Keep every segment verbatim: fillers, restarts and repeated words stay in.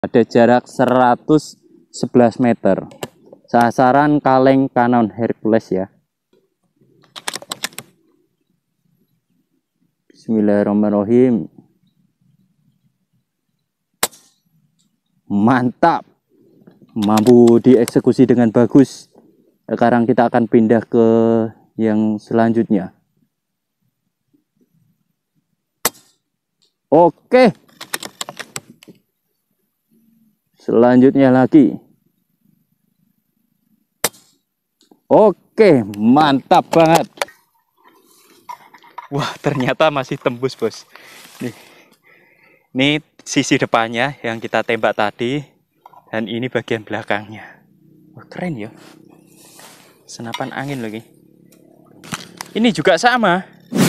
Ada jarak seratus sebelas meter. Sasaran kaleng kanon Hercules ya. Bismillahirrahmanirrahim. Mantap. Mampu dieksekusi dengan bagus. Sekarang kita akan pindah ke yang selanjutnya. Oke. Selanjutnya lagi. Oke, mantap banget. Wah, ternyata masih tembus, bos. Nih. Ini sisi depannya yang kita tembak tadi. Dan ini bagian belakangnya. Wah, keren ya. Senapan angin lagi. Ini juga sama.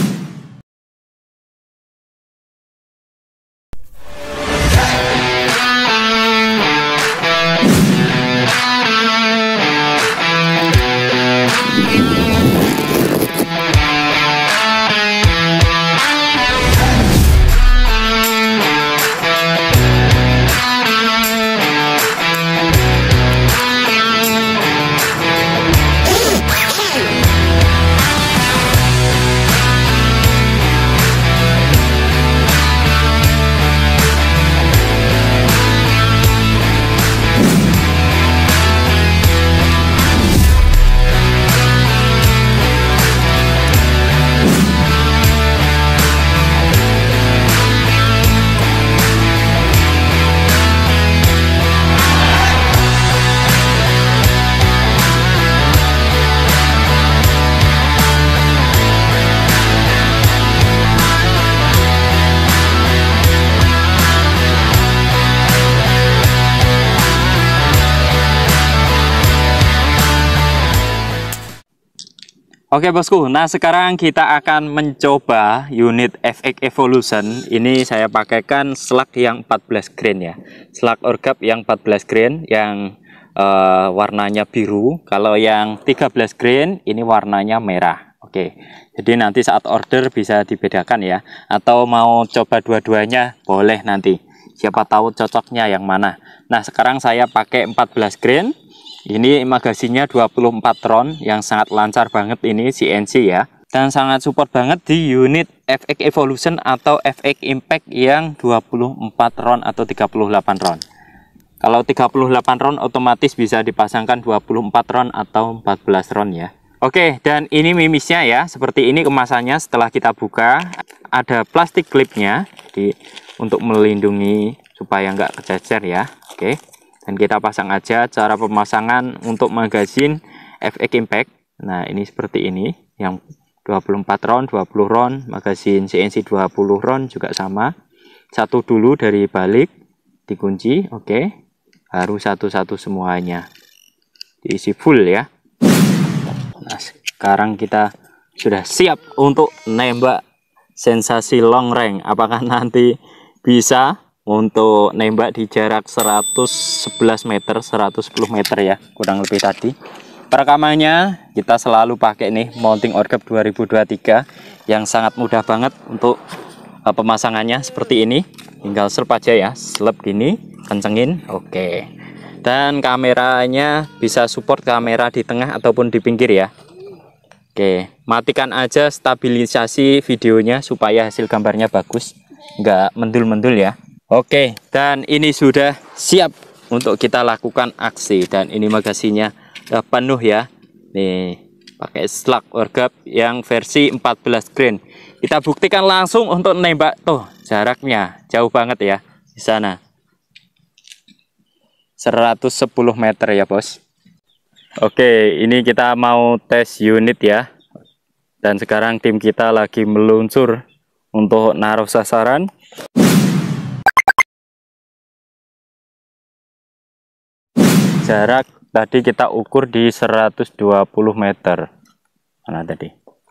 Oke bosku, nah sekarang kita akan mencoba unit F X Evolution. Ini saya pakaikan slug yang empat belas grain ya. Slug orgap yang empat belas grain yang uh, warnanya biru. Kalau yang tiga belas grain ini warnanya merah. Oke. Jadi nanti saat order bisa dibedakan ya. Atau mau coba dua-duanya boleh nanti. Siapa tahu cocoknya yang mana. Nah, sekarang saya pakai empat belas grain. Ini magasinnya dua puluh empat round yang sangat lancar banget ini C N C ya. Dan sangat support banget di unit F X Evolution atau F X Impact yang dua puluh empat round atau tiga puluh delapan round. Kalau tiga puluh delapan round otomatis bisa dipasangkan dua puluh empat round atau empat belas round ya. Oke, dan ini mimisnya ya. Seperti ini kemasannya setelah kita buka. Ada plastik clipnya di, untuk melindungi supaya nggak kececer ya. Oke. Dan kita pasang aja. Cara pemasangan untuk magasin F X Impact. Nah ini seperti ini. Yang dua puluh empat round, dua puluh round. Magasin C N C dua puluh round juga sama. Satu dulu dari balik. Dikunci. Oke. Harus satu-satu semuanya. Diisi full ya. Nah sekarang kita sudah siap untuk nembak sensasi long range. Apakah nanti bisa untuk nembak di jarak seratus sebelas meter, seratus sepuluh meter ya, kurang lebih tadi. Perekamannya kita selalu pakai nih mounting orgap dua ribu dua puluh tiga yang sangat mudah banget untuk uh, pemasangannya seperti ini. Tinggal slep aja ya, slep gini, kencengin, oke. Dan kameranya bisa support kamera di tengah ataupun di pinggir ya. Oke, matikan aja stabilisasi videonya supaya hasil gambarnya bagus, nggak mendul-mendul ya. Oke, dan ini sudah siap untuk kita lakukan aksi. Dan ini magasinnya udah penuh ya. Nih, pakai slug orgap yang versi empat belas grain. Kita buktikan langsung untuk nembak. Tuh, jaraknya jauh banget ya di sana. seratus sepuluh meter ya, bos. Oke, ini kita mau tes unit ya. Dan sekarang tim kita lagi meluncur untuk naruh sasaran. Jarak tadi kita ukur di seratus dua puluh meter. Mana tadi?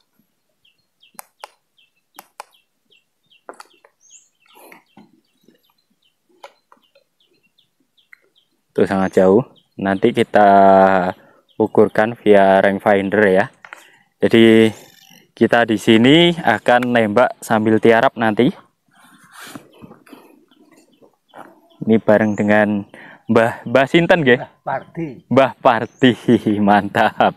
Itu sangat jauh. Nanti kita ukurkan via rangefinder ya. Jadi kita di sini akan nembak sambil tiarap nanti. Ini bareng dengan Mbah Mbah Sinten nggih? Mbah Parti. Mbah Parti, mantap.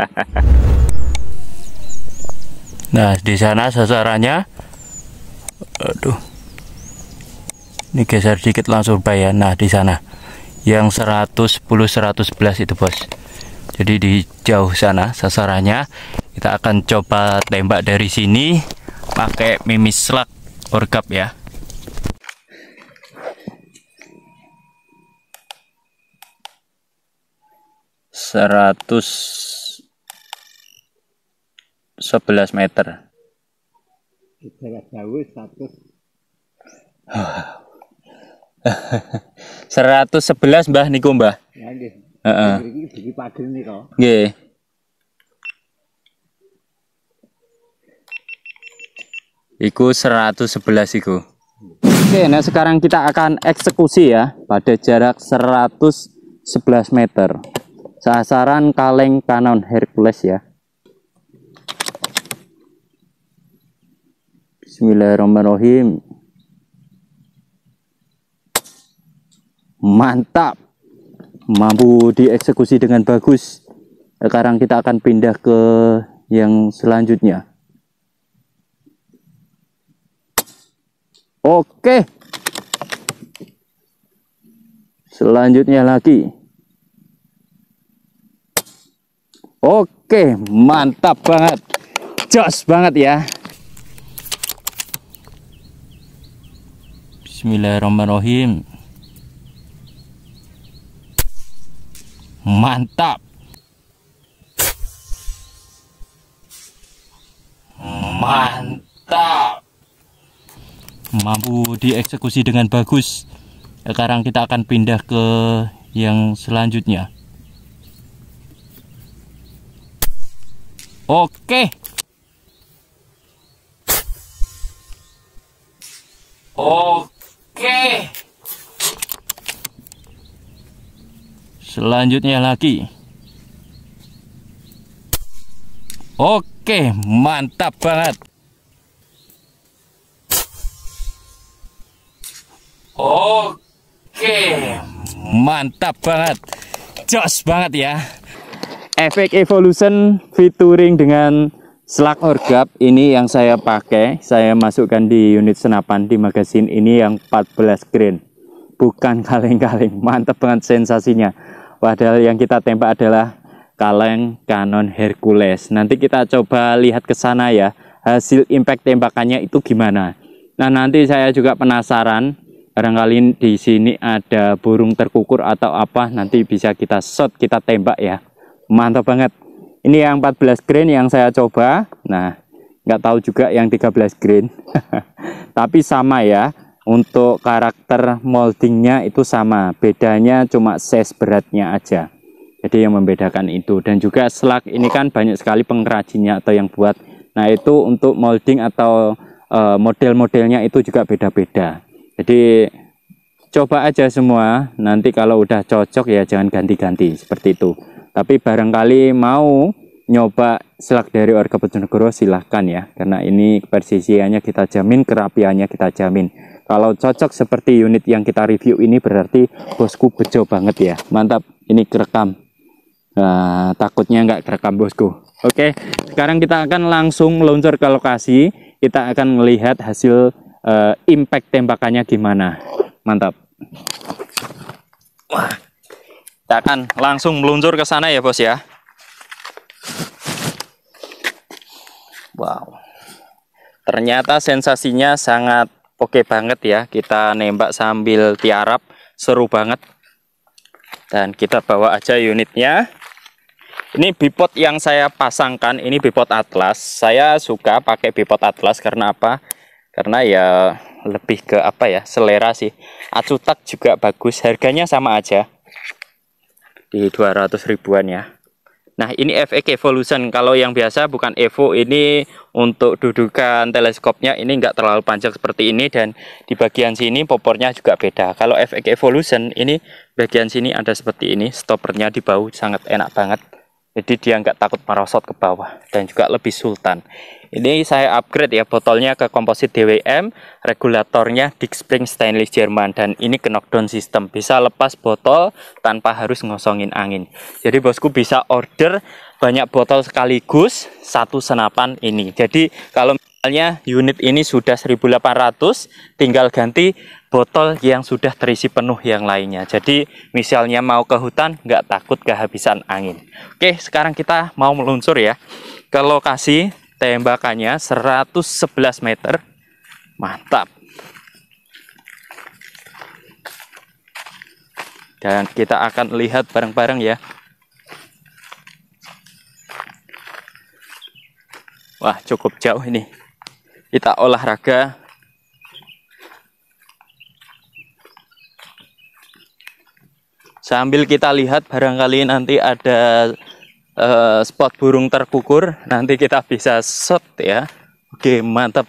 Nah, di sana sasarannya. Aduh. Ini geser dikit langsung bayar. Nah, di sana. Yang seratus sepuluh seratus sebelas itu, Bos. Jadi di jauh sana sasarannya. Kita akan coba tembak dari sini pakai mimis slug orgap ya. seratus sebelas meter. Jarak jauh seratus. seratus sebelas Mbah niku Mbah. Ya nggih. Heeh. Iki iki pagi nika. Nggih. Iku seratus sebelas iku. Oke, nah sekarang kita akan eksekusi ya pada jarak seratus sebelas meter. Sasaran kaleng Canon Hercules ya. Bismillahirrahmanirrahim. Mantap, mampu dieksekusi dengan bagus. Sekarang kita akan pindah ke yang selanjutnya. Oke, selanjutnya lagi. Oke, mantap banget, jos banget ya. Bismillahirrahmanirrahim. Mantap, mantap, mampu dieksekusi dengan bagus. Sekarang kita akan pindah ke yang selanjutnya. Oke, oke, selanjutnya lagi. Oke, mantap banget. Oke, mantap banget, jos banget ya. Efek Evolution featuring dengan slug orgap ini yang saya pakai. Saya masukkan di unit senapan di magazine ini yang empat belas grain. Bukan kaleng-kaleng, mantap banget sensasinya. Padahal yang kita tembak adalah kaleng Canon Hercules. Nanti kita coba lihat ke sana ya, hasil impact tembakannya itu gimana. Nah, nanti saya juga penasaran, barangkali di sini ada burung terkukur atau apa, nanti bisa kita shot, kita tembak ya. Mantap banget. Ini yang empat belas grain yang saya coba. Nah, nggak tahu juga yang tiga belas grain. Tapi sama ya. Untuk karakter moldingnya itu sama, bedanya cuma size beratnya aja. Jadi yang membedakan itu. Dan juga slug ini kan banyak sekali pengrajinnya atau yang buat. Nah, itu untuk molding atau uh, model-modelnya itu juga beda-beda. Jadi coba aja semua. Nanti kalau udah cocok ya jangan ganti-ganti seperti itu. Tapi barangkali mau nyoba slug dari Orgap Bojonegoro silahkan ya. Karena ini persisiannya kita jamin, kerapiannya kita jamin. Kalau cocok seperti unit yang kita review ini berarti bosku bejo banget ya. Mantap, ini kerekam. Nah, takutnya nggak kerekam bosku. Oke, sekarang kita akan langsung meluncur ke lokasi. Kita akan melihat hasil uh, impact tembakannya gimana. Mantap. Wah, kita akan langsung meluncur ke sana ya bos ya. Wow, ternyata sensasinya sangat oke banget ya. Kita nembak sambil tiarap, seru banget. Dan kita bawa aja unitnya. Ini bipod yang saya pasangkan, ini bipod Atlas. Saya suka pakai bipod Atlas karena apa? Karena ya lebih ke apa ya, selera sih. Acutak juga bagus, harganya sama aja di dua ratus ribuan ya. Nah, ini F X Evolution. Kalau yang biasa bukan Evo, ini untuk dudukan teleskopnya ini enggak terlalu panjang seperti ini, dan di bagian sini popornya juga beda. Kalau F X Evolution ini bagian sini ada seperti ini, stoppernya di bahu sangat enak banget. jadi dia nggak takut merosot ke bawah dan juga lebih sultan. Ini saya upgrade ya, botolnya ke komposit D W M, regulatornya Dick Spring stainless Jerman, dan ini ke knockdown system, bisa lepas botol tanpa harus ngosongin angin. Jadi bosku bisa order banyak botol sekaligus satu senapan ini. Jadi kalau misalnya unit ini sudah seribu delapan ratus, tinggal ganti botol yang sudah terisi penuh yang lainnya. Jadi misalnya mau ke hutan nggak takut kehabisan angin. Oke, sekarang kita mau meluncur ya ke lokasi tembakannya seratus sebelas meter. Mantap. Dan kita akan lihat bareng-bareng ya. Wah, cukup jauh ini. Kita olahraga. Sambil kita lihat, barangkali nanti ada uh, spot burung terkukur, nanti kita bisa shot ya. Oke, mantap.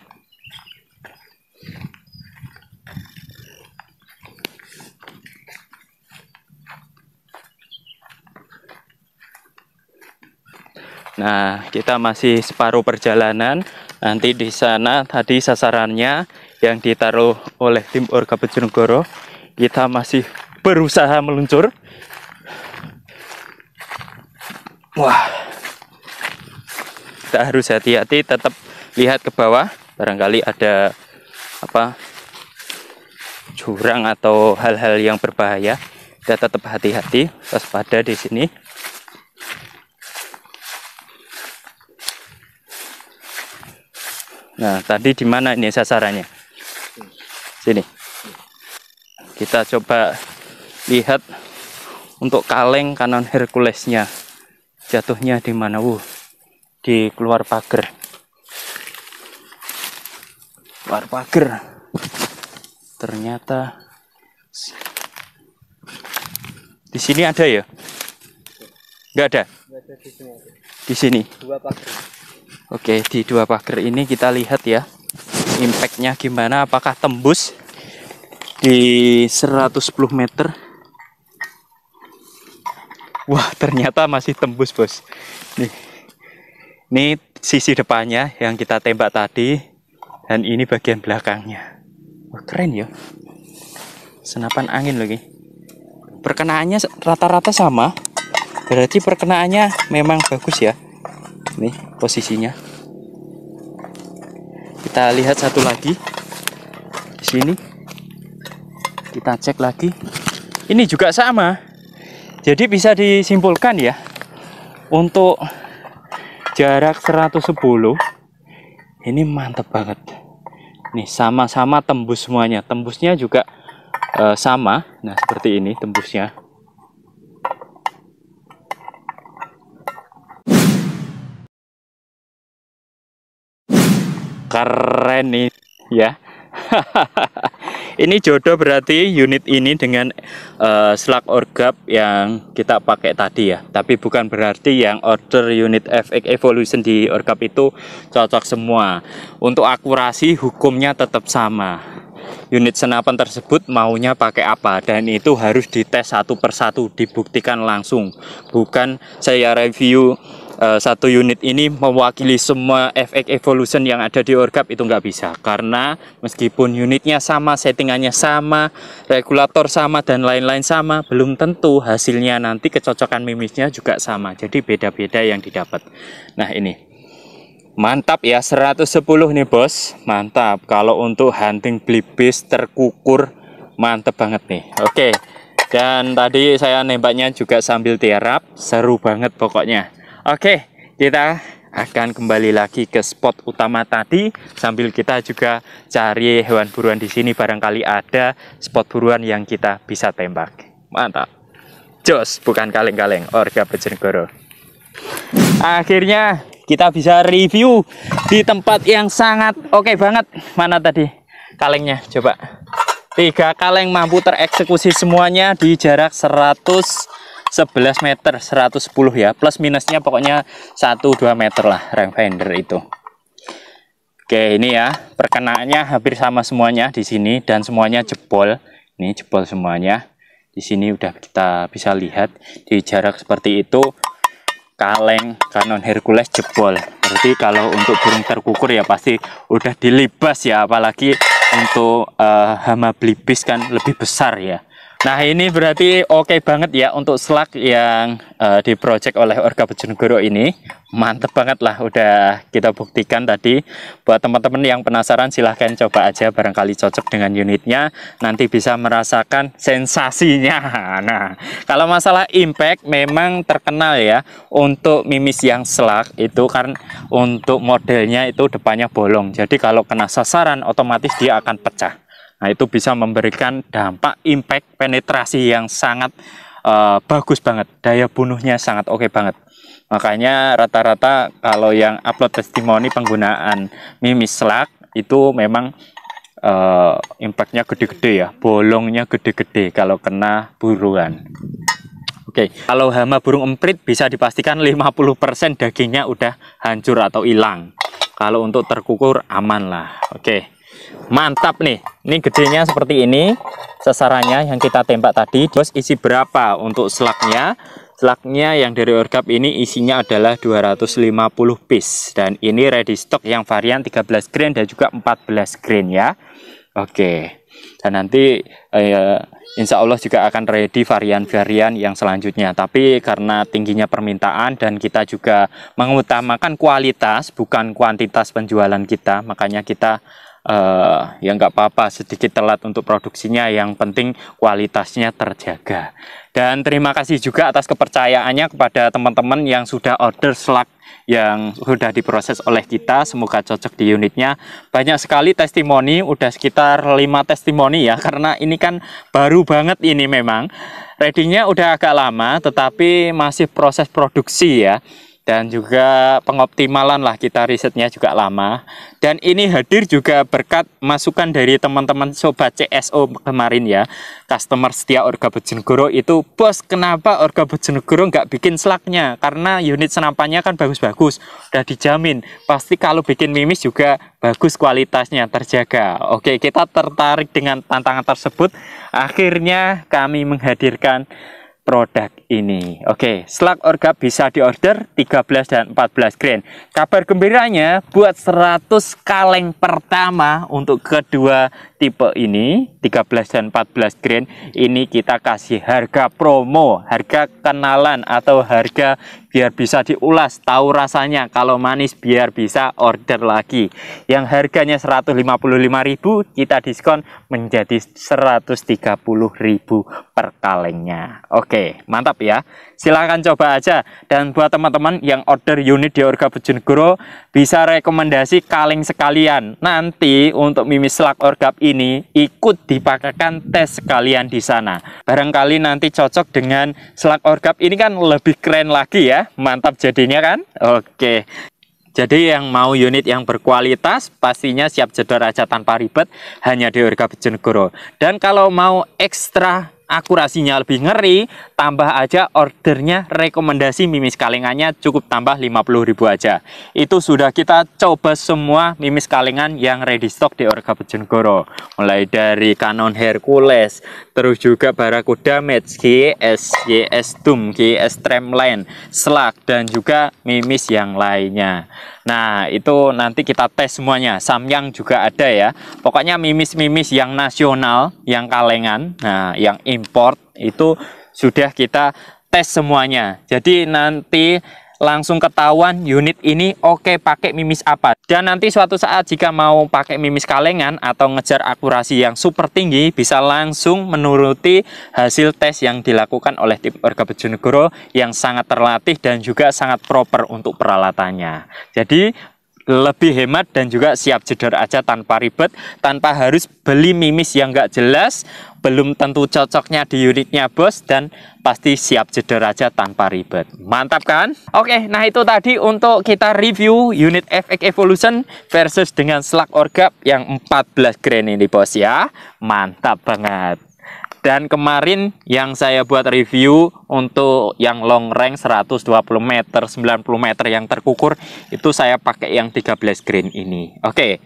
Nah, kita masih separuh perjalanan. Nanti di sana tadi sasarannya yang ditaruh oleh tim Orka Bojonegoro. Kita masih berusaha meluncur. Wah, kita harus hati-hati, tetap lihat ke bawah. Barangkali ada apa jurang atau hal-hal yang berbahaya. Kita tetap hati-hati, waspada di sini. Nah, tadi di mana ini sasarannya? Sini. Kita coba lihat untuk kaleng kanon Herculesnya. Jatuhnya di mana? Wuh, di keluar pagar. Keluar pagar. Ternyata di sini ada ya? Nggak ada? Di sini. Dua pagar. Oke, di dua pagar ini kita lihat ya impactnya gimana, apakah tembus di seratus sepuluh meter. Wah, ternyata masih tembus bos. Nih, ini sisi depannya yang kita tembak tadi, dan ini bagian belakangnya. Wah, keren ya, senapan angin lagi. Perkenaannya rata-rata sama, berarti perkenaannya memang bagus ya. Nih posisinya. Kita lihat satu lagi di sini. Kita cek lagi. Ini juga sama. Jadi bisa disimpulkan ya, untuk jarak seratus sepuluh ini mantap banget. Nih sama-sama tembus semuanya. Tembusnya juga uh, sama. Nah seperti ini tembusnya. Keren nih ya. Ini jodoh berarti unit ini dengan uh, slug orgap yang kita pakai tadi ya. Tapi bukan berarti yang order unit F X Evolution di orgap itu cocok semua. Untuk akurasi hukumnya tetap sama. Unit senapan tersebut maunya pakai apa, dan itu harus dites satu persatu, dibuktikan langsung. Bukan saya review Uh, satu unit ini mewakili semua F X Evolution yang ada di orgap, itu nggak bisa, karena meskipun unitnya sama, settingannya sama, regulator sama, dan lain-lain sama, belum tentu hasilnya nanti kecocokan mimisnya juga sama. Jadi beda-beda yang didapat. Nah ini mantap ya, seratus sepuluh nih bos, mantap. Kalau untuk hunting blibis terkukur mantap banget nih. Oke, dan tadi saya nembaknya juga sambil tiarap, seru banget pokoknya. Oke, kita akan kembali lagi ke spot utama tadi, sambil kita juga cari hewan buruan di sini, barangkali ada spot buruan yang kita bisa tembak. Mantap. Jos, bukan kaleng-kaleng, Orka Bojonegoro. Akhirnya kita bisa review di tempat yang sangat oke banget. Mana tadi kalengnya? Coba. Tiga kaleng mampu tereksekusi semuanya di jarak seratus sebelas meter, seratus sepuluh ya, plus minusnya pokoknya satu dua meter lah rangefinder itu. Oke, ini ya perkenaannya hampir sama semuanya di sini, dan semuanya jebol. Ini jebol semuanya. Di sini udah kita bisa lihat di jarak seperti itu. kaleng Canon Hercules jebol. Berarti kalau untuk burung terkukur ya pasti udah dilibas ya, apalagi untuk uh, hama belibis kan lebih besar ya. Nah ini berarti oke okay banget ya untuk slug yang uh, diproject oleh Orca Bojonegoro ini. Mantep banget lah, udah kita buktikan tadi. Buat teman-teman yang penasaran silahkan coba aja, barangkali cocok dengan unitnya, nanti bisa merasakan sensasinya. Nah kalau masalah impact memang terkenal ya untuk mimis yang slug itu kan untuk modelnya itu depannya bolong. Jadi kalau kena sasaran otomatis dia akan pecah. Nah itu bisa memberikan dampak impact penetrasi yang sangat uh, bagus banget, daya bunuhnya sangat oke okay banget. Makanya rata-rata kalau yang upload testimoni penggunaan mimis slug itu memang uh, impactnya gede-gede ya, bolongnya gede-gede kalau kena buruan. Oke, okay. Kalau hama burung emprit bisa dipastikan lima puluh persen dagingnya udah hancur atau hilang. Kalau untuk terkukur aman lah. Oke. Okay. Mantap nih, ini gedenya seperti ini sasarannya yang kita tembak tadi. Terus isi berapa untuk slugnya? Slugnya yang dari Orgap ini isinya adalah dua ratus lima puluh piece. Dan ini ready stock yang varian tiga belas grain dan juga empat belas grain ya. Oke, dan nanti eh, insya Allah juga akan ready varian-varian yang selanjutnya. Tapi karena tingginya permintaan dan kita juga mengutamakan kualitas bukan kuantitas penjualan kita, makanya kita Uh, ya nggak apa-apa sedikit telat untuk produksinya, yang penting kualitasnya terjaga. Dan terima kasih juga atas kepercayaannya kepada teman-teman yang sudah order slug yang sudah diproses oleh kita, semoga cocok di unitnya. Banyak sekali testimoni, udah sekitar lima testimoni ya, karena ini kan baru banget ini, memang ready-nya udah agak lama tetapi masih proses produksi ya. Dan juga pengoptimalan lah, kita risetnya juga lama. Dan ini hadir juga berkat masukan dari teman-teman sobat C S O kemarin ya, customer setia Orca Bojonegoro itu, bos kenapa Orca Bojonegoro nggak bikin slugnya, karena unit senapannya kan bagus-bagus, udah dijamin pasti kalau bikin mimis juga bagus, kualitasnya terjaga. Oke, kita tertarik dengan tantangan tersebut, akhirnya kami menghadirkan produk ini. Oke, slug Orgap bisa diorder tiga belas dan empat belas grain. Kabar gembiranya buat seratus kaleng pertama untuk kedua tipe ini, tiga belas dan empat belas grain, ini kita kasih harga promo, harga kenalan atau harga biar bisa diulas, tahu rasanya kalau manis, biar bisa order lagi. Yang harganya seratus lima puluh lima ribu kita diskon menjadi seratus tiga puluh ribu per kalengnya. Oke, mantap ya. Silahkan coba aja. Dan buat teman-teman yang order unit di Orca Bojonegoro, bisa rekomendasi kaleng sekalian. Nanti untuk mimis slug Orgap ini ikut dipakaikan tes sekalian di sana. Barangkali nanti cocok dengan slug Orgap ini kan lebih keren lagi ya. Mantap jadinya kan? Oke. Jadi yang mau unit yang berkualitas pastinya siap jedor aja tanpa ribet hanya di Orca Bojonegoro. Dan kalau mau ekstra akurasinya lebih ngeri, tambah aja ordernya, rekomendasi mimis kalengannya cukup tambah lima puluh ribu aja. Itu sudah kita coba semua mimis kalengan yang ready stock di Orca Bojonegoro, mulai dari Canon Hercules, terus juga Barakuda Match, G S, G S Doom, G S Tramline, slug, dan juga mimis yang lainnya. Nah itu nanti kita tes semuanya. Samyang juga ada ya. Pokoknya mimis-mimis yang nasional, yang kalengan, nah yang import itu sudah kita tes semuanya. Jadi nanti langsung ketahuan unit ini oke pakai mimis apa. Dan nanti suatu saat jika mau pakai mimis kalengan atau ngejar akurasi yang super tinggi, bisa langsung menuruti hasil tes yang dilakukan oleh tim Orca Bojonegoro yang sangat terlatih dan juga sangat proper untuk peralatannya. Jadi lebih hemat dan juga siap jedor aja tanpa ribet, tanpa harus beli mimis yang nggak jelas, belum tentu cocoknya di unitnya bos, dan pasti siap jedor aja tanpa ribet. Mantap kan? Oke, nah itu tadi untuk kita review unit F X Evolution versus dengan slug Orgap yang empat belas grain ini bos ya. Mantap banget. Dan kemarin yang saya buat review untuk yang long range seratus dua puluh meter, sembilan puluh meter yang terkukur, itu saya pakai yang tiga belas grain ini. Oke,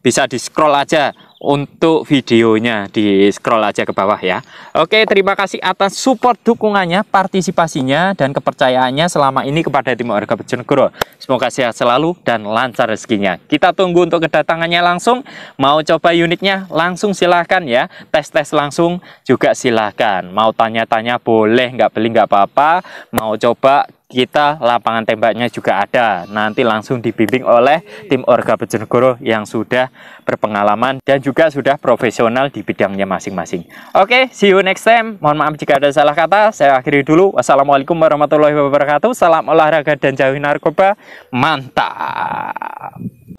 bisa di scroll aja untuk videonya, di scroll aja ke bawah ya. Oke, terima kasih atas support dukungannya, partisipasinya, dan kepercayaannya selama ini kepada tim Orga Bojonegoro. Semoga sehat selalu dan lancar rezekinya. Kita tunggu untuk kedatangannya langsung. Mau coba unitnya langsung silahkan ya, tes-tes langsung juga silahkan. Mau tanya-tanya boleh, nggak beli nggak apa-apa. Mau coba, kita lapangan tembaknya juga ada, nanti langsung dibimbing oleh tim Orga Bojonegoro yang sudah berpengalaman dan juga sudah profesional di bidangnya masing-masing. Oke, see you next time. Mohon maaf jika ada salah kata, saya akhiri dulu. Wassalamualaikum warahmatullahi wabarakatuh. Salam olahraga dan jauhi narkoba. Mantap.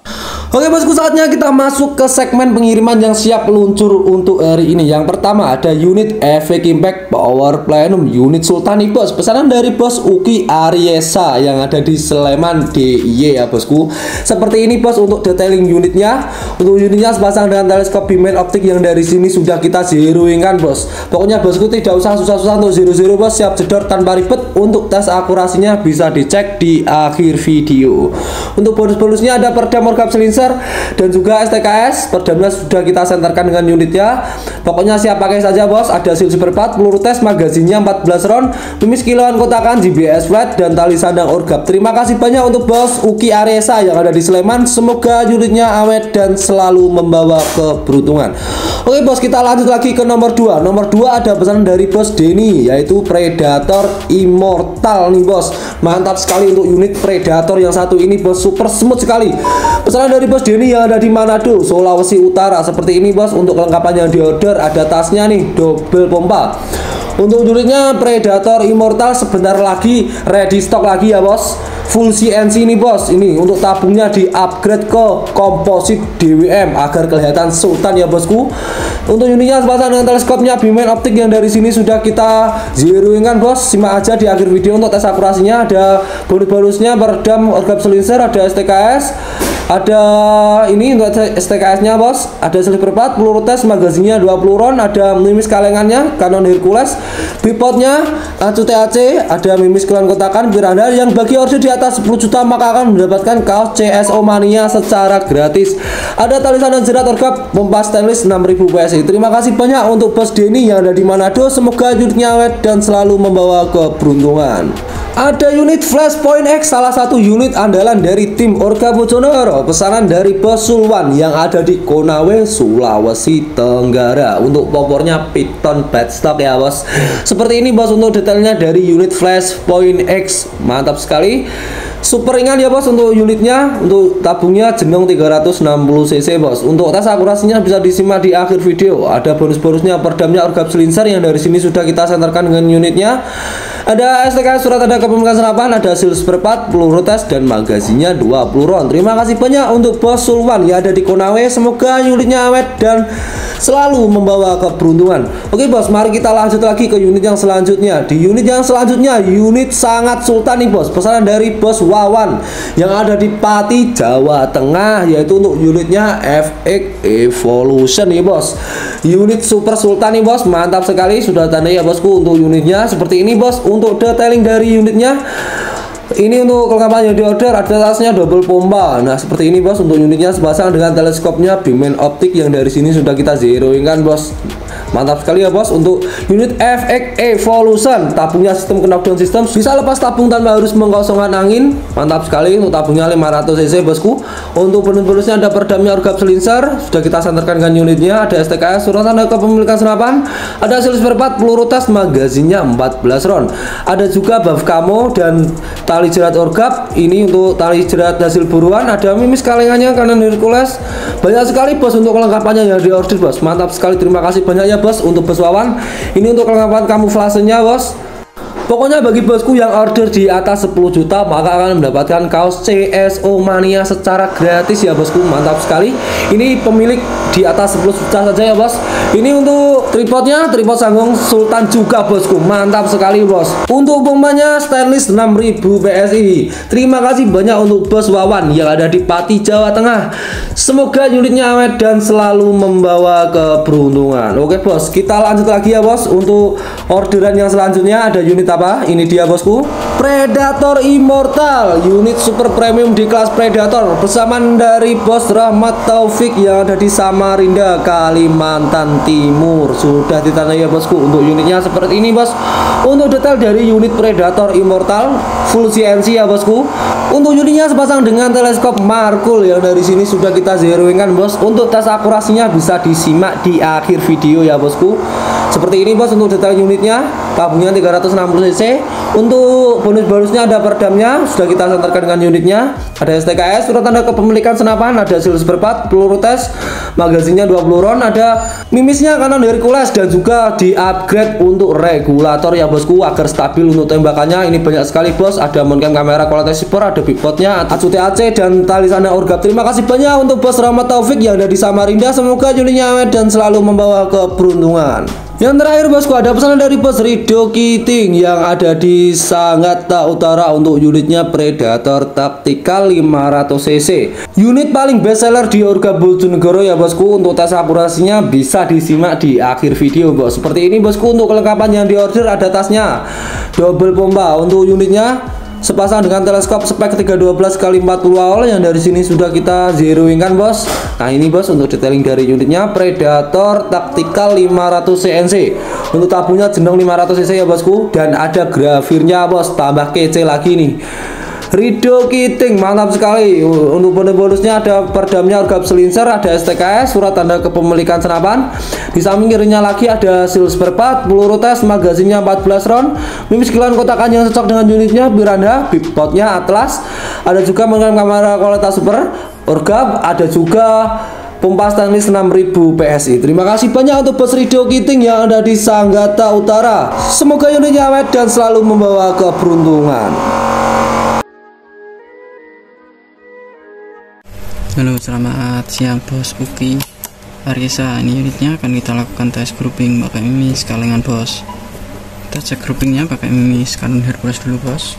Oke bosku, saatnya kita masuk ke segmen pengiriman yang siap meluncur untuk hari ini. Yang pertama ada unit Efek Impact Power Plenum unit Sultan nih bos, pesanan dari bos Uki Ariesa yang ada di Sleman D I Y ya bosku. Seperti ini bos untuk detailing unitnya. Untuk unitnya sepasang dengan teleskop bimen optik yang dari sini sudah kita zeroing kan bos. Pokoknya bosku tidak usah susah-susah untuk zero-zero bos, siap jedor tanpa ribet. Untuk tes akurasinya bisa dicek di akhir video. Untuk bonus-bonusnya ada perdam orgap selinser dan juga S T K S. Perdamnya sudah kita senterkan dengan unitnya. Pokoknya siap pakai saja bos. Ada seal seperempat, peluru tes, magazinnya empat belas round, mimis kiloan kotakan, G B S flat, dan tali sandang orgap. Terima kasih banyak untuk bos Uki Ariesa yang ada di Sleman. Semoga unitnya awet dan selalu membawa keberuntungan. Oke bos, kita lanjut lagi ke nomor dua. Nomor dua ada pesanan dari bos Denny, yaitu Predator Immortal nih bos. Mantap sekali untuk unit Predator yang satu ini bos, super smooth sekali. Pesanan dari bos Denny yang ada di Manado, Sulawesi Utara. Seperti ini bos, untuk kelengkapan yang diorder ada tasnya nih, double pompa. Untuk unitnya Predator Immortal sebentar lagi ready stock lagi ya bos. Full C N C ini bos. Ini untuk tabungnya di upgrade ke komposit D W M agar kelihatan sultan ya bosku. Untuk unitnya sepasang dengan teleskopnya bimen optik yang dari sini sudah kita zeroing kan bos. Simak aja di akhir video untuk tes akurasinya. Ada bonus-bonusnya peredam orgap selinser, ada S T K S, ada ini untuk S T K S nya bos, ada sliper empat, peluru tes, magazinnya dua puluh round, ada mimis kalengannya Canon Hercules, bipodnya Acu T A C, ada mimis kiloan kotakan. Anda yang bagi order di atas sepuluh juta maka akan mendapatkan kaos C S O Mania secara gratis. Ada tali sandang jerat orgap pompa stainless enam ribu P S I. Terima kasih banyak untuk bos Denny yang ada di Manado. Semoga unitnya awet dan selalu membawa keberuntungan. Ada unit Flashpoint X, salah satu unit andalan dari tim Orga Bojonegoro. Pesanan dari bos Sulwan yang ada di Konawe, Sulawesi Tenggara. Untuk popornya Piton Badstock ya bos. Seperti ini bos untuk detailnya dari unit Flashpoint X. Mantap sekali. Super ringan ya bos untuk unitnya. Untuk tabungnya jenong tiga ratus enam puluh cc bos. Untuk tes akurasinya bisa disimak di akhir video. Ada bonus-bonusnya perdamnya orgap selinser yang dari sini sudah kita senterkan dengan unitnya. Ada S T K surat tanda kepemilikan senapan, ada seal seperempat, peluru tes, dan magazinnya dua puluh round. Terima kasih banyak untuk bos Sulwan yang ada di Konawe. Semoga unitnya awet dan selalu membawa keberuntungan. Oke bos, mari kita lanjut lagi ke unit yang selanjutnya. Di unit yang selanjutnya, unit sangat sultan nih bos. Pesanan dari bos Wawan yang ada di Pati, Jawa Tengah, yaitu untuk unitnya F X Evolution nih bos. Unit super sultan nih bos, mantap sekali. Sudah tanda ya bosku untuk unitnya seperti ini bos. Untuk detailing dari unitnya, ini untuk kelengkapan yang diorder ada tasnya double pompa. Nah seperti ini bos untuk unitnya sepasang dengan teleskopnya bimen optik yang dari sini sudah kita zeroing kan bos. Mantap sekali ya bos. Untuk unit F X Evolution, tabungnya sistem knockdown system, bisa lepas tabung tanpa harus mengosongkan angin. Mantap sekali. Untuk tabungnya lima ratus cc bosku. Untuk bonus-bonusnya ada perdamnya orgap selinser, sudah kita senterkan dengan unitnya. Ada S T K S surat tanda kepemilikan senapan, ada seal seperempat, peluru tes, magazinnya empat belas round. Ada juga buff camo dan tali jerat orgap. Ini untuk tali jerat hasil buruan. Ada mimis kalengannya Canon Hercules. Banyak sekali bos untuk kelengkapannya yang diorder bos. Mantap sekali. Terima kasih banyak ya bos untuk bos Wawan. Ini untuk kelengkapan kamuflasenya bos. Pokoknya bagi bosku yang order di atas sepuluh juta maka akan mendapatkan kaos C S O Mania secara gratis ya bosku. Mantap sekali. Ini pemilik di atas sepuluh juta saja ya bos. Ini untuk tripodnya, tripod sanggung Sultan juga bosku. Mantap sekali bos. Untuk pompanya stainless enam ribu P S I. Terima kasih banyak untuk bos Wawan yang ada di Pati, Jawa Tengah. Semoga unitnya awet dan selalu membawa keberuntungan. Oke bos, kita lanjut lagi ya bos. Untuk orderan yang selanjutnya ada unit apa? Ini dia bosku, Predator Immortal, unit super premium di kelas Predator, bersamaan dari Bos Rahmat Taufik yang ada di Samarinda, Kalimantan Timur. Sudah ditandai ya bosku. Untuk unitnya seperti ini bos. Untuk detail dari unit Predator Immortal full C N C ya bosku. Untuk unitnya sepasang dengan teleskop Markul yang dari sini sudah kita zeroin kan bos. Untuk tes akurasinya bisa disimak di akhir video ya bosku. Seperti ini bos untuk detail unitnya. Tabungnya tiga ratus enam puluh cc. Untuk bonus-bonusnya ada peredamnya, sudah kita santerkan dengan unitnya. Ada S T K S, surat tanda kepemilikan senapan, ada seal berpat, peluru tes, magazinnya dua puluh round, ada mimisnya kanan Hercules, dan juga di upgrade untuk regulator ya bosku agar stabil untuk tembakannya. Ini banyak sekali bos, ada moncam kamera kualitas super, ada bigpotnya, acu T A C, dan tali sana orgap. Terima kasih banyak untuk Bos Rahmat Taufik yang ada di Samarinda. Semoga unitnya awet dan selalu membawa keberuntungan. Yang terakhir bosku, ada pesanan dari Bos Rido Kiting yang ada di Sangatta Utara untuk unitnya Predator Tactical lima ratus cc. Unit paling best seller di Orgap Bojonegoro ya bosku. Untuk tes akurasinya bisa disimak di akhir video bos. Seperti ini bosku. Untuk kelengkapan yang diorder ada tasnya, double pompa. Untuk unitnya sepasang dengan teleskop spek tiga dua belas kali empat puluh AOL yang dari sini sudah kita zeroin kan bos. Nah ini bos untuk detailing dari unitnya Predator Tactical lima ratus C N C. Untuk tabungnya jenong lima ratus cc ya bosku, dan ada grafirnya bos, tambah kece lagi nih. Rido Kiting mantap sekali. Untuk bonus-bonusnya ada peredamnya orgap selinser, ada S T K S, surat tanda kepemilikan senapan. Di samping kirinya lagi ada seal berpat, peluru tes, magazinnya empat belas round, mimis kilan kotakan yang cocok dengan unitnya, Piranda, bigpotnya Atlas, ada juga moncam kamera kualitas super, orgap, ada juga pompa stainless enam ribu P S I. Terima kasih banyak untuk Bos Rido Kiting yang ada di Sangatta Utara. Semoga unitnya awet dan selalu membawa keberuntungan. Halo, selamat siang Bos Uki Aryesa. Ini unitnya akan kita lakukan tes grouping pakai mimis kalengan bos. Kita cek groupingnya pakai mimis Canon Hercules dulu bos.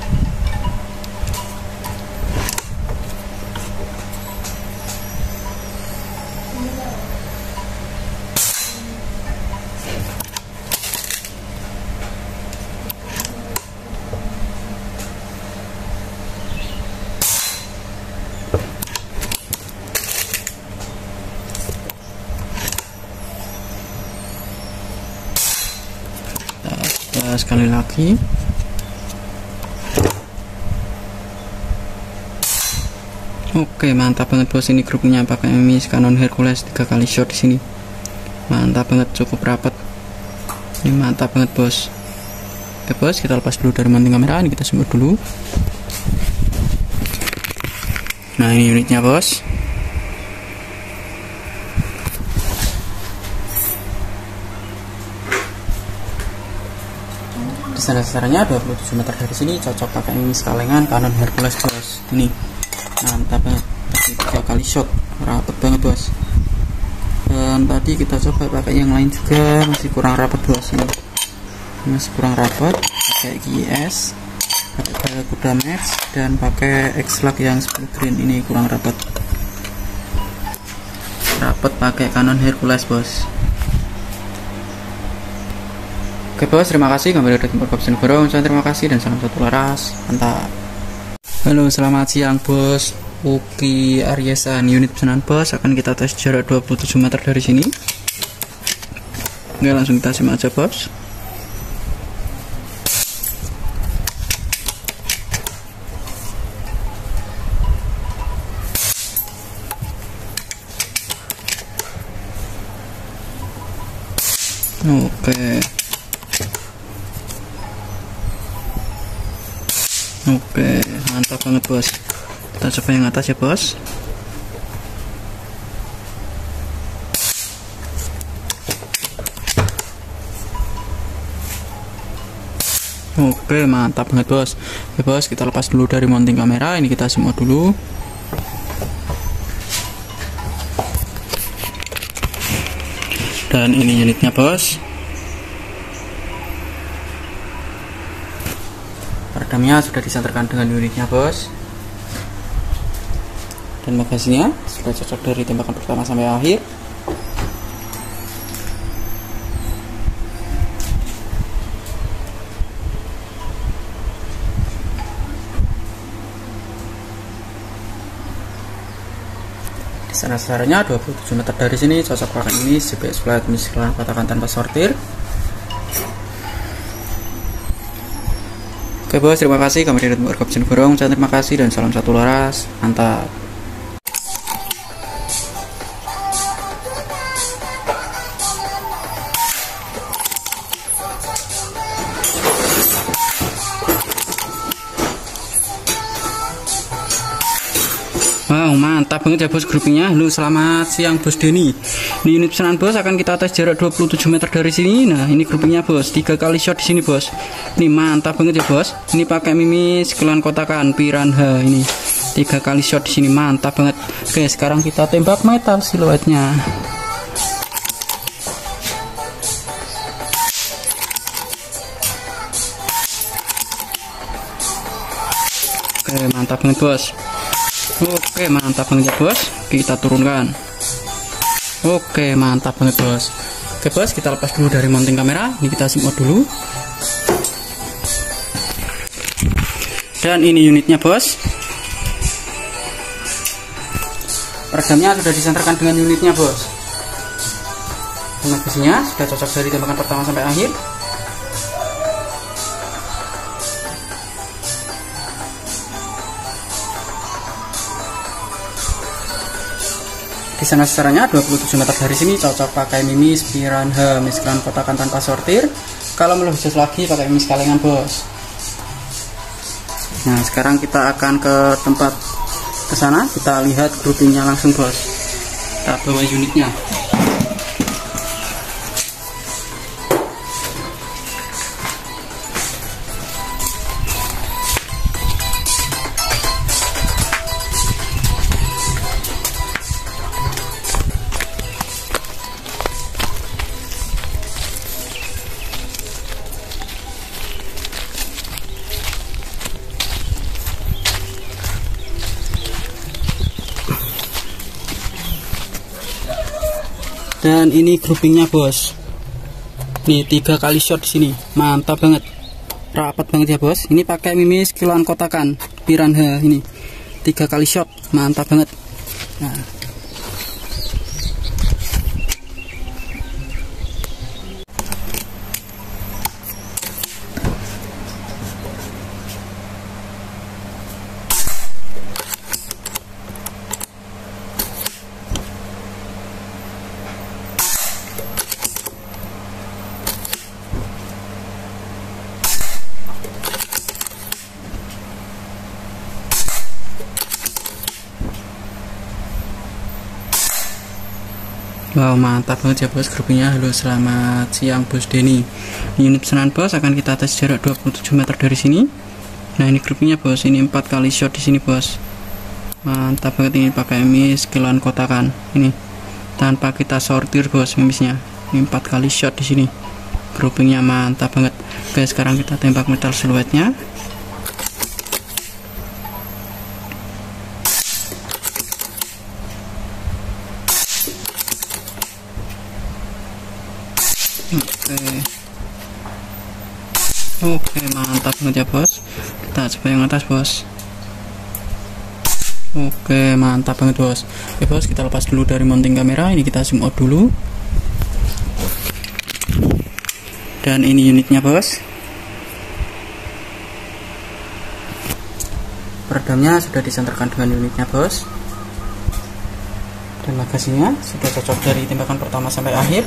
Sekali lagi. Oke, mantap banget bos. Ini grupnya pakai mimis Canon Hercules tiga kali shot di sini. Mantap banget, cukup rapat. Ini mantap banget bos. Oke bos, kita lepas dulu dari mounting kamera. Ini kita semut dulu. Nah ini unitnya bos. Dasarnya dua puluh tujuh meter dari sini, cocok pakai mimis kalengan Canon Hercules bos. Ini mantap banget, tiga kali shot, rapet banget bos. Dan tadi kita coba pakai yang lain juga, masih kurang rapat bos. Ini masih kurang rapat, pakai G S, pakai Kuda Max, dan pakai X-Lug yang sepuluh green. Ini kurang rapat. Rapat pakai Canon Hercules bos. Oke bos, terima kasih. Kembali dari Orgap Bojonegoro. Terima kasih dan salam satu laras. Mantap. Halo, selamat siang bos. Uki Aryesa. Unit pesanan bos akan kita tes jarak dua puluh tujuh meter dari sini. Oke, langsung kita simak aja bos. Oke. Oke, mantap banget bos. Kita coba yang atas ya bos. Oke, mantap banget bos. Oke bos, kita lepas dulu dari mounting kamera. Ini kita semua dulu. Dan ini unitnya bos. Peredamnya sudah disanterkan dengan unitnya bos, dan magazinnya sudah cocok dari tembakan pertama sampai akhir. Sana sasarannya dua puluh tujuh meter dari sini, cocok pakai ini G P S flat misalkan kotakan tanpa sortir. Oke bos, terima kasih. Kami dari Tim Orgap Burung. Terima kasih dan salam satu laras. Mantap. Wow, mantap banget ya bos groupingnya. Halo, selamat siang bos Denny. Di unit pesanan bos akan kita tes jarak dua puluh tujuh meter dari sini. Nah, ini groupingnya bos, tiga kali shot di sini bos. Ini mantap banget ya bos. Ini pakai mimis kelan kotakan piranha ini. Tiga kali shot di sini, mantap banget. Oke, sekarang kita tembak metal siluetnya. Oke, mantap banget bos. Oke, mantap banget ya bos. Kita turunkan. Oke, mantap banget bos. Oke bos, kita lepas dulu dari mounting kamera. Ini kita zoom out dulu. Dan ini unitnya bos. Peredamnya sudah disenterkan dengan unitnya bos. Magasinya sudah cocok dari tembakan pertama sampai akhir. Di sana sasarannya dua puluh tujuh meter dari sini, cocok pakai mimis piranha misalkan kotakan tanpa sortir. Kalau mau lebih jauh lagi pakai mimis kalengan bos. Nah, sekarang kita akan ke tempat ke sana, kita lihat groupingnya langsung bos. Kita bawa unitnya. Dan ini groupingnya bos. Nih tiga kali shot di sini, mantap banget, rapat banget ya bos. Ini pakai mimis kiloan kotakan piranha ini, tiga kali shot, mantap banget. Nah. Wow, mantap banget ya bos groupingnya. Halo, selamat siang bos Denny. Unit pesanan bos akan kita tes jarak dua puluh tujuh meter dari sini. Nah, ini groupingnya bos, ini empat kali shot di sini bos. Mantap banget, ini pakai mimis kiloan kotakan ini tanpa kita sortir bos mimisnya. Ini empat kali shot di sini. Groupingnya mantap banget. Oke, sekarang kita tembak metal siluetnya. Oke, oke, mantap banget ya bos. Kita coba yang atas bos. Oke, mantap banget bos. Oke bos, kita lepas dulu dari mounting kamera. Ini kita zoom out dulu. Dan ini unitnya bos. Peredamnya sudah disenterkan dengan unitnya bos. Dan magasinya sudah cocok dari tembakan pertama sampai akhir.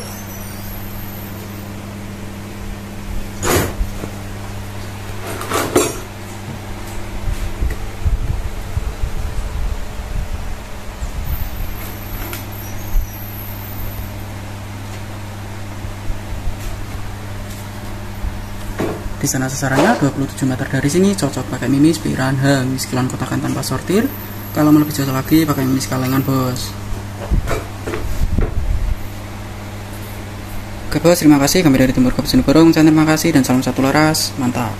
Di sana sasarannya dua puluh tujuh meter dari sini, cocok pakai mimis piranha mimis kiloan kotakan tanpa sortir. Kalau mau lebih jauh lagi pakai mimis kalengan bos. Oke bos, terima kasih. Kami dari Tim Orgap Burung. Terima kasih dan salam satu laras. Mantap.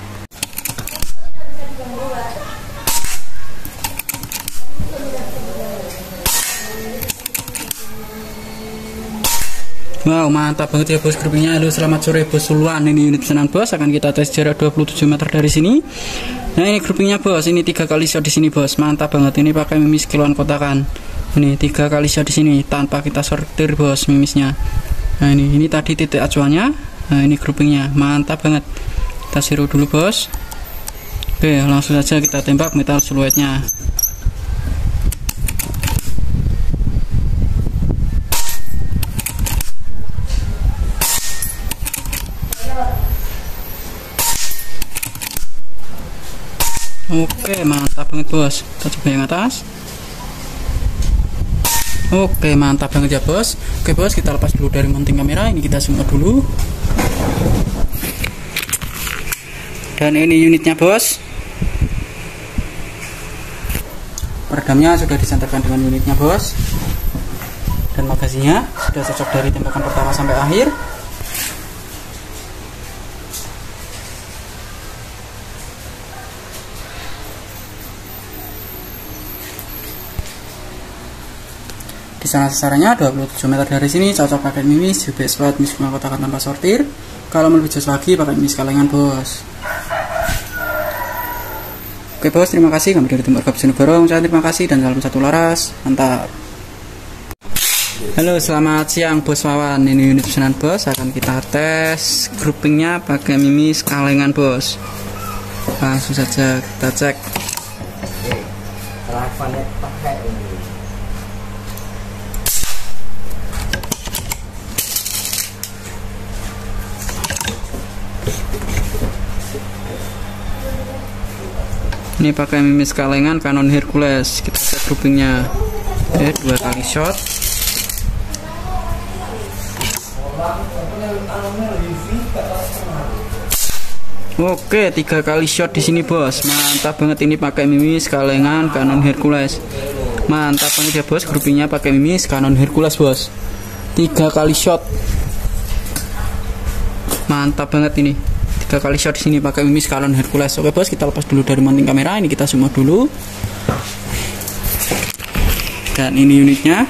Wow, mantap banget ya bos groupingnya. Halo, selamat sore bos Suluan. Ini unit pesanan bos, akan kita tes jarak dua puluh tujuh meter dari sini. Nah, ini groupingnya bos, ini tiga kali shot di sini bos, mantap banget. Ini pakai mimis kiloan kotakan Ini tiga kali shot di sini tanpa kita sortir bos mimisnya. Nah ini ini tadi titik acuannya. Nah ini groupingnya mantap banget. Kita siru dulu bos. Oke langsung saja kita tembak metal siluetnya. Oke mantap banget bos. Kita coba yang atas. Oke mantap banget ya bos. Oke bos, kita lepas dulu dari mounting kamera. Ini kita zoom out dulu. Dan ini unitnya bos. Peredamnya sudah disandarkan dengan unitnya bos. Dan magasinya sudah cocok dari tembakan pertama sampai akhir. Di sana sasarannya dua puluh tujuh meter dari sini, cocok pakai mimis, U B S slot, mimis kotak tanpa sortir. Kalau mau lebih jauh lagi pakai mimis kalengan bos. Oke bos, terima kasih. Kami dari tim Orgap Bojonegoro, terima kasih dan salam satu laras, mantap. Halo, selamat siang bos Wawan. Ini unit pesanan bos, akan kita tes groupingnya pakai mimis kalengan bos. Langsung saja kita cek. Ini pakai mimis kalengan Canon Hercules. Kita cek groupingnya. Oke, dua kali shot. Oke, tiga kali shot di sini bos. Mantap banget, ini pakai mimis kalengan Canon Hercules. Mantap banget ya bos, groupingnya pakai mimis Canon Hercules bos. Tiga kali shot. Mantap banget ini. Tiga kali shot di sini pakai mimis Canon Hercules. Oke bos, kita lepas dulu dari mounting kamera. Ini kita zoom out dulu. Dan ini unitnya.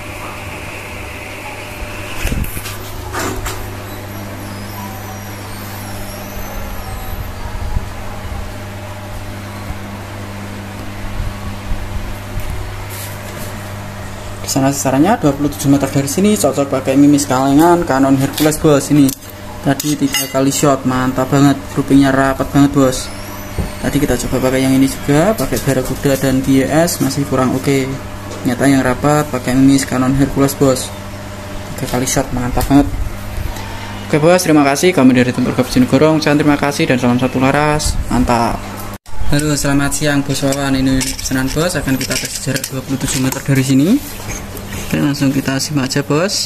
Di sana sasarannya dua puluh tujuh meter dari sini, cocok pakai mimis kalengan Canon Hercules bos. Ini tadi tiga kali shot, mantap banget, groupingnya rapat banget bos. Tadi kita coba pakai yang ini juga, pakai Barakuda dan G S, masih kurang oke. Okay. Nyata yang rapat pakai mimis Canon Hercules bos. Tiga kali shot, mantap banget. Oke bos, terima kasih. Kami dari tim Orgap Bojonegoro, terima kasih dan salam satu laras, mantap. Halo, selamat siang bos Wawan. Ini pesanan bos, akan kita tes jarak dua puluh tujuh meter dari sini. Oke, langsung kita simak aja bos.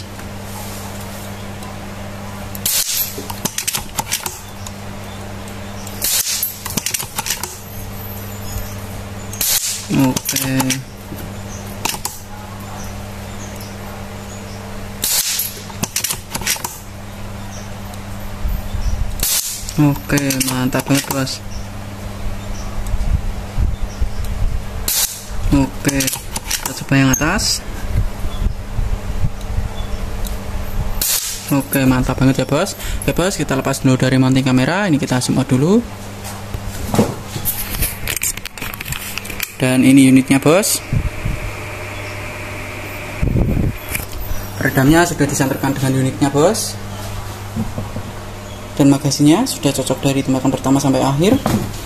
Oke. Oke, mantap banget bos. Oke, kita coba yang atas. Oke, mantap banget ya bos. Oke bos, kita lepas dulu dari mounting kamera. Ini kita zoom out dulu. Dan ini unitnya bos. Peredamnya sudah disandarkan dengan unitnya bos. Dan magasinya sudah cocok dari tembakan pertama sampai akhir.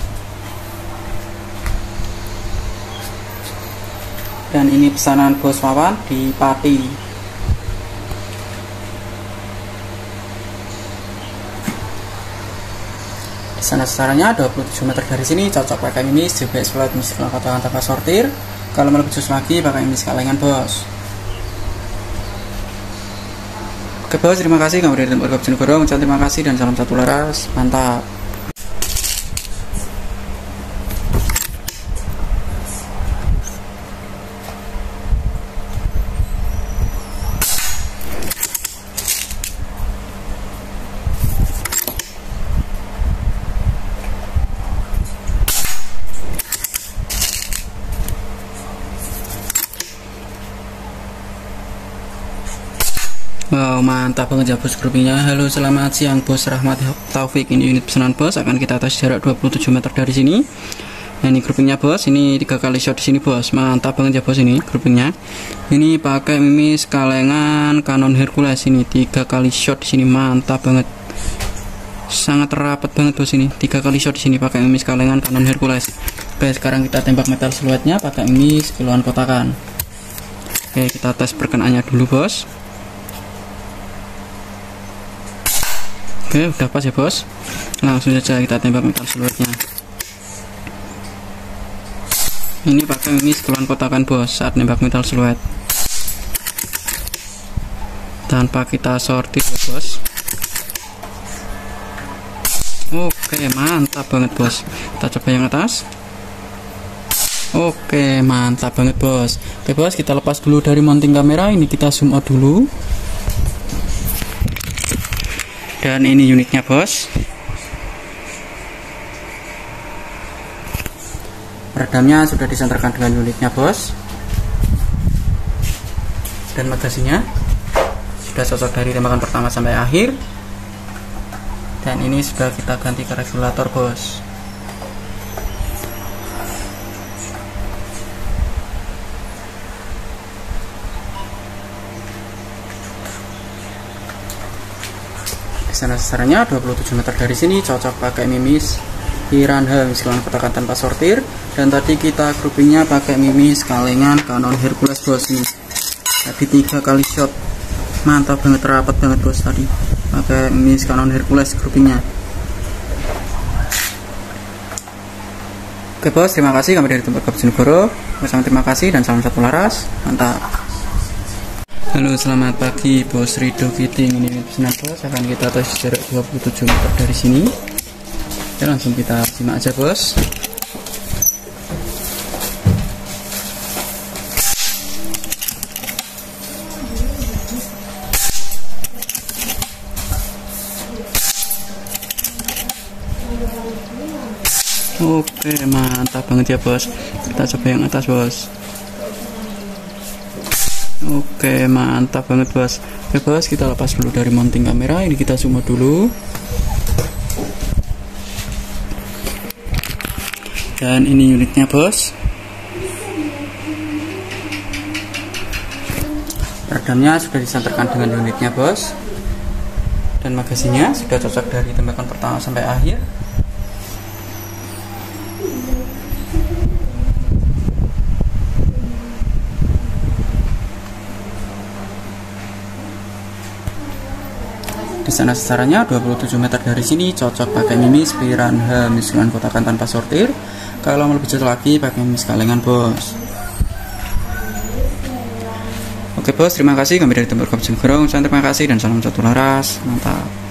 Dan ini pesanan bos Wawan di Pati. Sana sasarannya dua puluh tujuh meter dari sini, cocok pakai mimis, juga slot mimis kotak tanpa sortir. Kalau mau lebih jauh lagi pakai mimis kalengan bos. Oke bos, terima kasih. Kami dari tim Orgap Bojonegoro, terima kasih dan salam satu laras, mantap. Wow, mantap banget ya bos groupingnya. Halo, selamat siang bos Rahmat Taufik. Ini unit pesanan bos, akan kita tes jarak dua puluh tujuh meter dari sini. Nah, ini groupingnya bos, ini tiga kali shot di sini bos, mantap banget ya bos ini groupingnya. Ini pakai mimis kalengan Canon Hercules, ini tiga kali shot di sini, mantap banget, sangat rapat banget bos ini, tiga kali shot di sini pakai mimis kalengan Canon Hercules. Oke, sekarang kita tembak metal siluetnya pakai mimis kiloan kotakan. Oke, kita tes perkenaannya dulu bos. Oke, udah pas ya bos, langsung saja kita tembak metal siluetnya. Ini pakai mimis kiloan kotakan bos saat nembak metal siluet, tanpa kita sortir ya bos. Oke, mantap banget bos, kita coba yang atas. Oke, mantap banget bos. Oke bos, kita lepas dulu dari mounting kamera, ini kita zoom out dulu. Dan ini unitnya bos, peredamnya sudah disenterkan dengan unitnya bos, dan magasinya sudah cocok dari tembakan pertama sampai akhir. Dan ini sudah kita ganti ke regulator bos. Sana sasarannya dua puluh tujuh meter dari sini, cocok pakai mimis Piranha misalkan kotakan tanpa sortir. Dan tadi kita groupingnya pakai mimis kalengan Canon Hercules bos, ini tadi tiga kali shot, mantap banget, rapat banget bos, tadi pakai mimis Canon Hercules groupingnya. Oke bos, terima kasih, kami dari tempat Bojonegoro. Terima kasih dan salam satu laras, mantap. Halo, selamat pagi bos Rido Fitting. Ini pesanan bos, akan kita tes jarak dua puluh tujuh meter dari sini. Ya, langsung kita simak aja bos. Oke, mantap banget ya bos, kita coba yang atas bos. Oke, mantap banget bos. Oke bos, kita lepas dulu dari mounting kamera, ini kita zoom out dulu. Dan ini unitnya bos, peredamnya sudah disenterkan dengan unitnya bos, dan magasinya sudah cocok dari tembakan pertama sampai akhir. Di sana sasarannya dua puluh tujuh meter dari sini, cocok pakai mimis Piranha misalkan kotakan tanpa sortir. Kalau mau lebih jauh lagi pakai mimis kalengan bos. Oke bos, terima kasih, kami dari tempat Bojonegoro. Terima kasih dan salam satu laras, mantap.